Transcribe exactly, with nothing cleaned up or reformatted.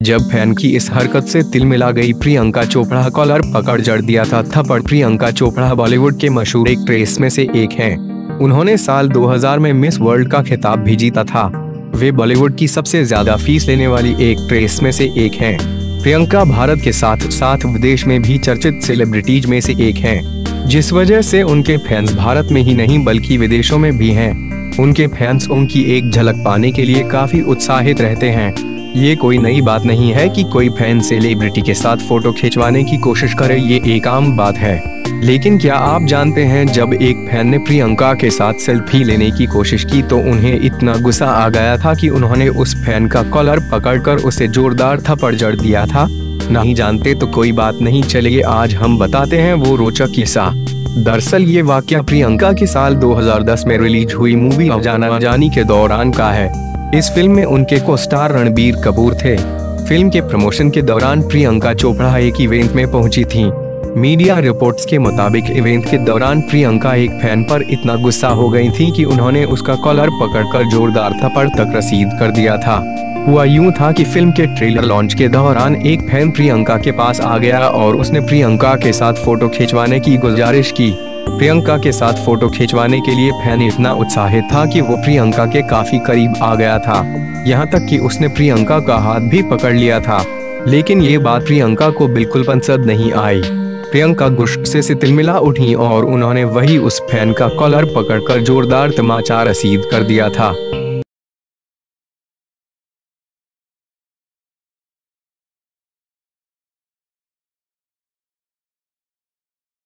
जब फैन की इस हरकत से तिलमिला गई प्रियंका चोपड़ा कॉलर पकड़ जड़ दिया था थप्पड़। प्रियंका चोपड़ा बॉलीवुड के मशहूर एक्ट्रेस में से एक हैं। उन्होंने साल दो हज़ार में मिस वर्ल्ड का खिताब भी जीता था। वे बॉलीवुड की सबसे ज्यादा फीस लेने वाली एक्ट्रेस में से एक हैं। प्रियंका भारत के साथ साथ विदेश में भी चर्चित सेलिब्रिटीज में से एक हैं, जिस वजह से उनके फैंस भारत में ही नहीं बल्कि विदेशों में भी हैं। उनके फैंस उनकी एक झलक पाने के लिए काफी उत्साहित रहते हैं। ये कोई नई बात नहीं है कि कोई फैन सेलिब्रिटी के साथ फोटो खिंचवाने की कोशिश करे, ये एक आम बात है। लेकिन क्या आप जानते हैं, जब एक फैन ने प्रियंका के साथ सेल्फी लेने की कोशिश की तो उन्हें इतना गुस्सा आ गया था कि उन्होंने उस फैन का कॉलर पकड़कर उसे जोरदार थप्पड़ जड़ दिया था। नहीं जानते तो कोई बात नहीं, चलिए आज हम बताते हैं वो रोचक किस्सा। दरअसल ये वाकया प्रियंका के साल दो हज़ार दस में रिलीज हुई मूवी जाना जानी के दौरान का है। इस फिल्म में उनके को स्टार रणबीर कपूर थे। फिल्म के प्रमोशन के दौरान प्रियंका चोपड़ा एक इवेंट में पहुंची थीं। मीडिया रिपोर्ट्स के मुताबिक इवेंट के दौरान प्रियंका एक फैन पर इतना गुस्सा हो गई थी कि उन्होंने उसका कॉलर पकड़कर जोरदार थप्पड़ तक रसीद कर दिया था। हुआ यूं था कि फिल्म के ट्रेलर लॉन्च के दौरान एक फैन प्रियंका के पास आ गया और उसने प्रियंका के साथ फोटो खिंचवाने की गुजारिश की। प्रियंका के साथ फोटो खिंचवाने के लिए फैन इतना उत्साहित था कि वो प्रियंका के काफी करीब आ गया था। यहाँ तक कि उसने प्रियंका का हाथ भी पकड़ लिया था। लेकिन ये बात प्रियंका को बिल्कुल पसंद नहीं आई। प्रियंका गुस्से से तिलमिला उठी और उन्होंने वही उस फैन का कॉलर पकड़कर जोरदार तमाचा रसीद कर दिया था।